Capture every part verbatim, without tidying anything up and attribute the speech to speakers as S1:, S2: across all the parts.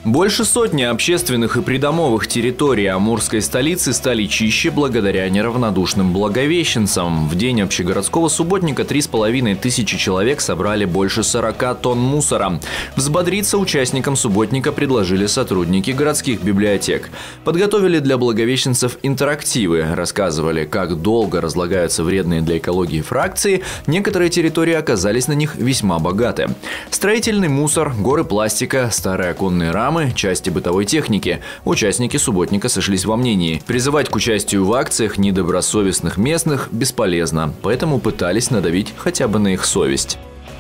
S1: Больше сотни общественных и придомовых территорий амурской столицы стали чище благодаря неравнодушным благовещенцам. В день общегородского субботника три с половиной тысячи человек собрали больше сорока тонн мусора. Взбодриться участникам субботника предложили сотрудники городских библиотек. Подготовили для благовещенцев интерактивы, рассказывали, как долго разлагаются вредные для экологии фракции. Некоторые территории оказались на них весьма богаты. Строительный мусор, горы пластика, старые оконные рамы, части бытовой техники. Участники субботника сошлись во мнении: призывать к участию в акциях недобросовестных местных бесполезно, поэтому пытались надавить хотя бы на их совесть.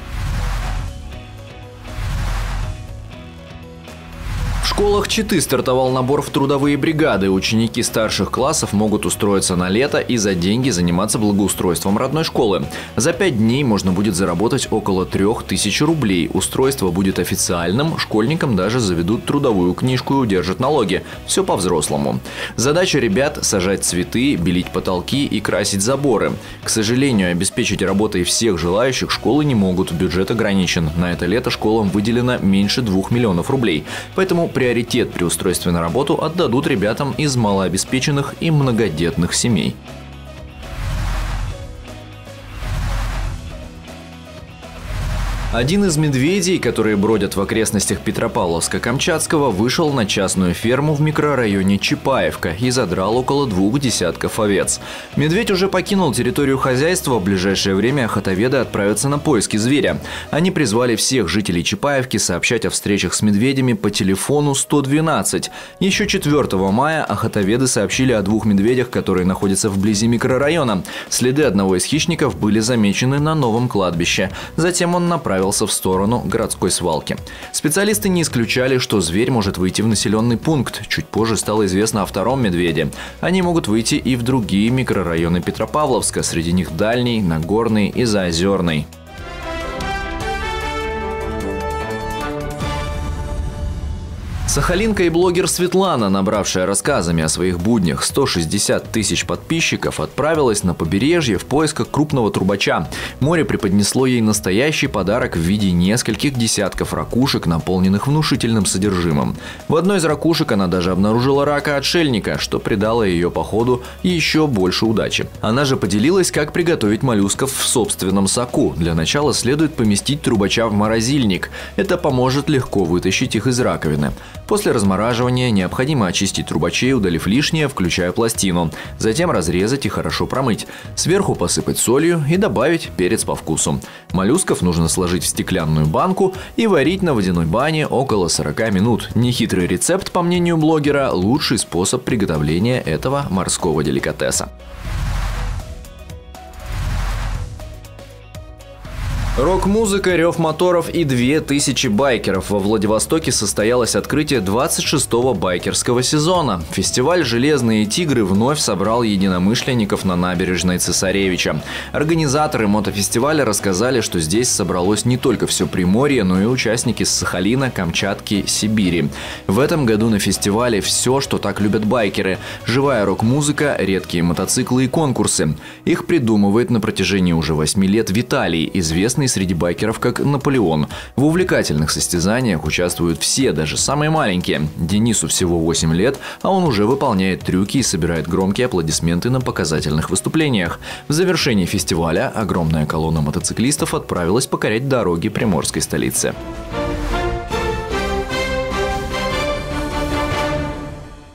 S1: В школах Читы стартовал набор в трудовые бригады. Ученики старших классов могут устроиться на лето и за деньги заниматься благоустройством родной школы. За пять дней можно будет заработать около трех тысяч рублей. Устройство будет официальным, школьникам даже заведут трудовую книжку и удержат налоги. Все по-взрослому. Задача ребят – сажать цветы, белить потолки и красить заборы. К сожалению, обеспечить работой всех желающих школы не могут, бюджет ограничен. На это лето школам выделено меньше двух миллионов рублей. Поэтому приоритет Приоритет при устройстве на работу отдадут ребятам из малообеспеченных и многодетных семей. Один из медведей, которые бродят в окрестностях Петропавловска-Камчатского, вышел на частную ферму в микрорайоне Чапаевка и задрал около двух десятков овец. Медведь уже покинул территорию хозяйства, в ближайшее время охотоведы отправятся на поиски зверя. Они призвали всех жителей Чапаевки сообщать о встречах с медведями по телефону сто двенадцать. Еще четвёртого мая охотоведы сообщили о двух медведях, которые находятся вблизи микрорайона. Следы одного из хищников были замечены на новом кладбище. Затем он направился в сторону городской свалки. Специалисты не исключали, что зверь может выйти в населенный пункт. Чуть позже стало известно о втором медведе. Они могут выйти и в другие микрорайоны Петропавловска, среди них Дальний, Нагорный и Заозерный. Сахалинка и блогер Светлана, набравшая рассказами о своих буднях сто шестьдесят тысяч подписчиков, отправилась на побережье в поисках крупного трубача. Море преподнесло ей настоящий подарок в виде нескольких десятков ракушек, наполненных внушительным содержимым. В одной из ракушек она даже обнаружила рака-отшельника, что придало ее походу еще больше удачи. Она же поделилась, как приготовить моллюсков в собственном соку. Для начала следует поместить трубача в морозильник. Это поможет легко вытащить их из раковины. После размораживания необходимо очистить трубачей, удалив лишнее, включая пластину. Затем разрезать и хорошо промыть. Сверху посыпать солью и добавить перец по вкусу. Моллюсков нужно сложить в стеклянную банку и варить на водяной бане около сорока минут. Нехитрый рецепт, по мнению блогера, лучший способ приготовления этого морского деликатеса. Рок-музыка, рев моторов и две тысячи байкеров. Во Владивостоке состоялось открытие двадцать шестого байкерского сезона. Фестиваль «Железные тигры» вновь собрал единомышленников на набережной Цесаревича. Организаторы мотофестиваля рассказали, что здесь собралось не только все Приморье, но и участники с Сахалина, Камчатки, Сибири. В этом году на фестивале все, что так любят байкеры. Живая рок-музыка, редкие мотоциклы и конкурсы. Их придумывает на протяжении уже восьми лет Виталий, известный среди байкеров как Наполеон. В увлекательных состязаниях участвуют все, даже самые маленькие. Денису всего восемь лет, а он уже выполняет трюки и собирает громкие аплодисменты на показательных выступлениях. В завершении фестиваля огромная колонна мотоциклистов отправилась покорять дороги приморской столицы.